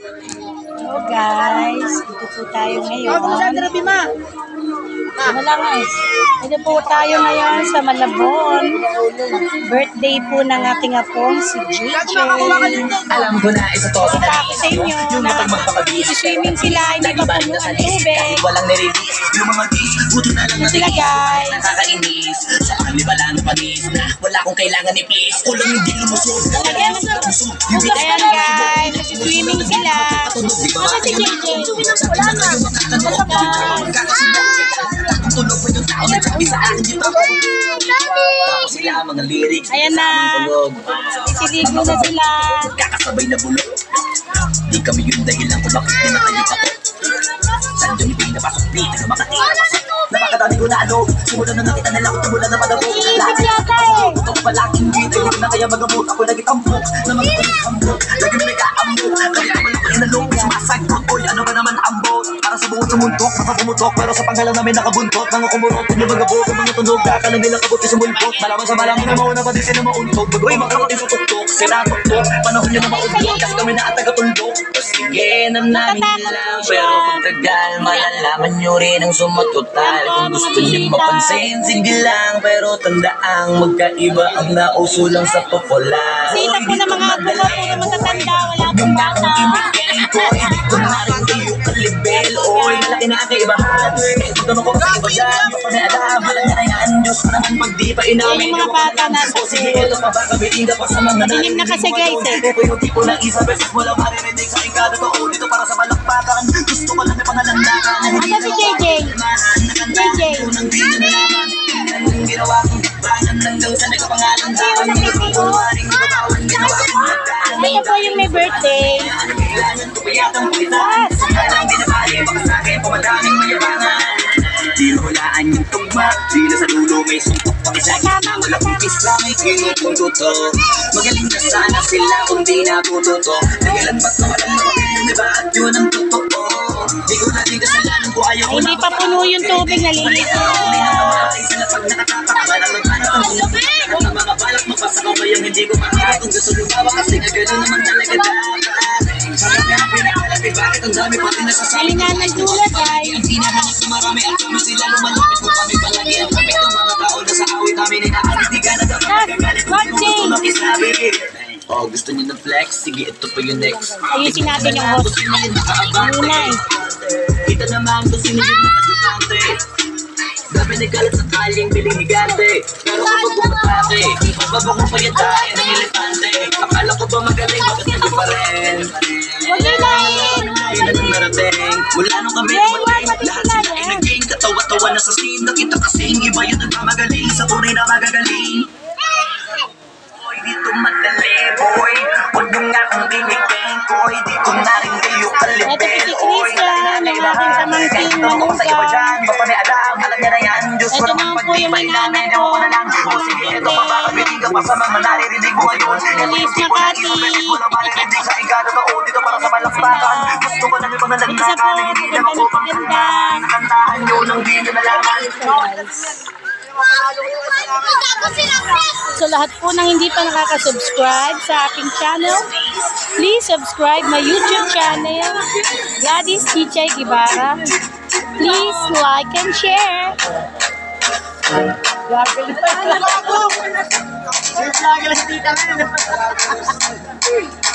Hello guys, dito po tayo ngayon. Wala nga eh. Dito po tayo ngayon sa Malabon. Birthday po ng aking apong si JJ. Alam ko na isa to sa Kita ko sa inyo na swimming sila, hindi pa puno ang tubig. walang nirelease yung mga dis, buti na lang Sila guys. nakakainis sa kanila ng panis na wala akong kailangan ni please kulang hindi lumusog Ayan guys, swimming sila. Ano si JJ? Wala na. tulog pa yung tao na sabi sa akin dito tapos sila ang mga lyrics Ayan na. Siligo na sila. kakasabay na bulok di kami yung dahilan kung bakit pinakalit ako saan yung pinapasok dito na makatira napakadami ko na ano simula na nakita nila ko tumula na padabog lahat ito palaking dito hindi na kaya magamot ako lagi tambok na mga ambok lagi nag-aambok kaya naman ako inalok sumasagot oy ano ba naman ambot para sa buong sumundok napapumutok pero sa panghalang namin nakabuntot mga kumurot yung mga bukod mga tunog kakala nila kabot sa mulpot malaman sa malang na mauna pa din sila mauntog bagoy makakapit sa tuktok sila tuktok panahon nyo na mauntog kasi kami na at taga-tuldok sige namin lang pero kung tagal malalaman nyo rin ang sumatotal kung gusto nyo mapansin sige lang pero tandaang magkaiba ang nauso lang sa popular Sita po ng mga apo ko, puro matatanda, wala pong bata. hindi ko na rin kayo kalibel oy malaki na ang kaibahan ito naman ko kasi iba dyan mapanialam walang nanayaan Diyos ko naman pag di pa inamin Yung mga bata nasa sige ito pa ba kabitin ka pa sa mga Madilim na kasi guys eh. ito yung tipo ng isa beses mo lang maririnig sa ikada ko dito para sa balakpakan gusto ko lang may pangalandakan Asa si JJ? JJ. Anong ginawa kong banan hanggang sa nagkapangalan sa akin mga kukuwaring ibabawan ginawa kong magkaan Ito po yung may birthday. kailangan ko payatang pulitan kailangan binabali baka sa akin pumadaming mayabangan di hulaan yung tugma di na sa dulo may suntok pakisagit wala kong pisla may kinupuntuto magaling na sana sila kung di natututo nagalan ba't nawalan na papilyo diba at yun ang totoo di ko na din kasalanan ko ayaw ko Hindi pa puno yung tubig, nalilito. pag nakatapak malalang ang mga balak mapasa ko ba yung hindi ko makakatong gusto lumawa kasi gano'n naman talaga dapat sabi nga pinakalatid bakit ang dami pati nasasabi Halina ng tulad guys. ang hinahanap na marami at kami sila lumalapit mo kami palagi ang kapit ng mga tao na sa awit namin inaalitigan at ang magagalit kung di mo gusto makisabi oh gusto niyo ng flex? Sige ito pa yung next Ayun sinabi niyo host. Muna eh. kita naman kung sino yung nakadupante dami nagkalat sa taling biling higante pero kapag bumapake mababang mo pa yung tayo ng elepante akala ko ba magaling bakit hindi pa rin Huwag nyo lain. yun na nung narating mula nung kami dumating lahat sila ay naging katawa-tawa na sa scene nakita kasing iba yung nagmamagaling sa tunay na magagaling boy dito madali boy huwag nyo nga akong binigay boy dito na rin kayo Ito po si Christian, ng aking pamangkin Manuga. alam niya na yan Diyos Ito naman po yung may nanay ko. sige ito pa ba kapiling ka pa sa mga naririnig mo ngayon Feliz Makati. walang maririnig sa igado ka dito para sa balakpakan gusto ko lang yung mga Isa po, naglakan hindi lang ako maganda. kantahan nyo nang di nyo nalaman So lahat po ng hindi pa nakaka-subscribe sa aking channel, please subscribe my YouTube channel, Gladys Chichay Guevara. Please like and share. Lagi lang si tita.